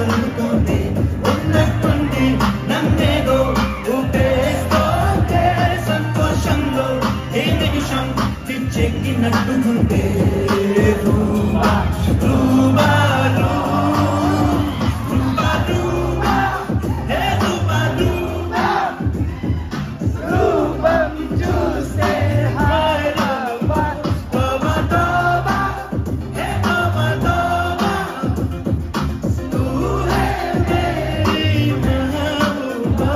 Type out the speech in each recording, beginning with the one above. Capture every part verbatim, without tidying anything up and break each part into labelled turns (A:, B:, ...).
A: తలుపుతోంది ఉన్నట్టుండి నన్నేదో ఊపేస్తోంది సంతోషంలో ఏ నిమిషం పిచ్చెక్కినట్టుంటే రూబా రూబా రూబా రూబా హే రూబా రూబా రూపం చూస్తే హైరాబా తోబా తోబా హే తోబా తోబా తూ హై మేరీ మెహబూబా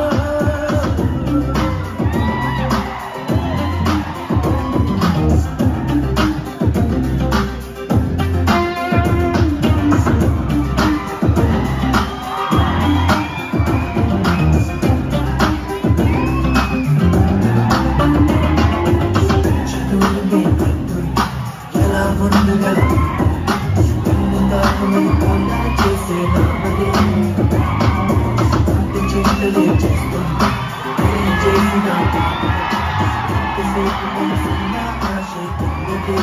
A: ఎలా ఉండగల ముందుగా చేసే నామదే అంత చేతలే చేస్తుంది ఏం చేసినా ఎంతసేపు కలిసిన ఆశ తీరదే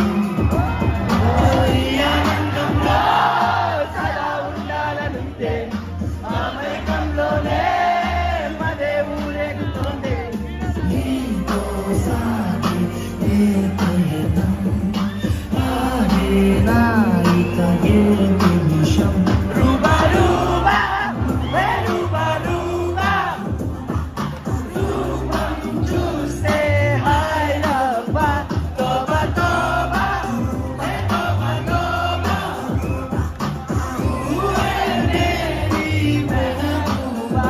A: ఆనందంలో సదా ఉండాలనుంటే ఆ మైకంలోనే మదే ఊరేగుతోంది నీతో సాగి ఏ పయనం నాయిక ఏ నిమిషం రూబా రూబా హే రూబా రూబా రూపం చూస్తే హైరాబా తోబా తోబా హే తోబా తోబా తూ హై మేరీ మెహబూబా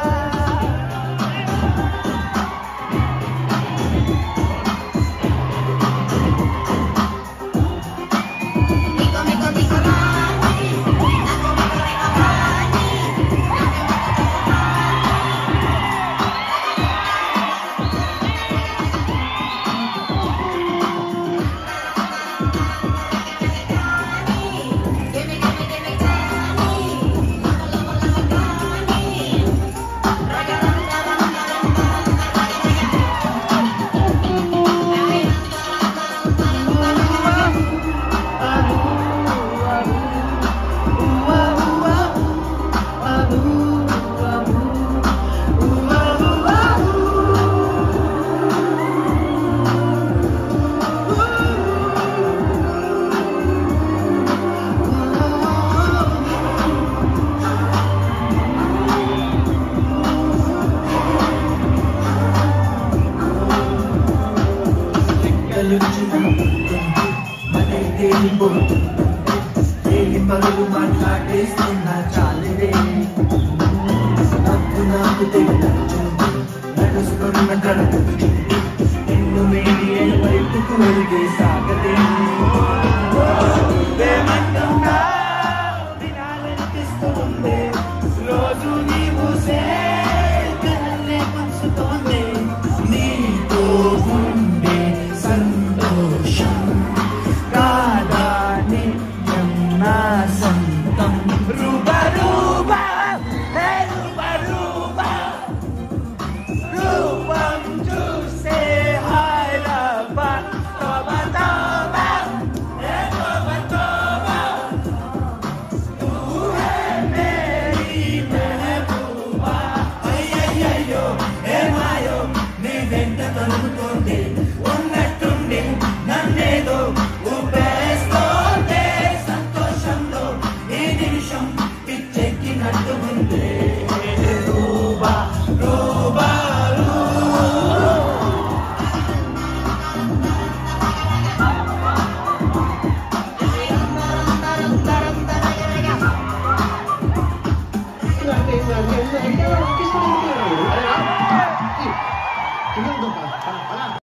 A: మనే తేలిపోతుంది పరులు మాట్లాడేస్తున్నా చాలిదే నాకు నాకు తెలియచ్చు నడుస్తున్న గడప నిన్ను మేడి వైపుకు వెలిగే సాగదే ఏమంటున్నా వినాలనిపిస్తుంది రోజు నీవు సే కలనే పంచుతోంది నీతో ఉండే సంతోషం కాదా నిత్యం నా సొంతం రూబా రూబా హే రూబా రూబా రూపం చూసే హైరాబా తోబా తోబా హే తోబా తోబా తూ హై మేరీ మెహబూబా అయ్యయ్యో ఏ మాయో నీ వెంట తలుపుతోంది ఉన్నట్టుండి నన్నేదో ఊపేస్తోంది సంతోషంలో ఈ నిమిషం పిచ్చెక్కినట్టుంది రూబా రూబా
B: Gracias, gracias.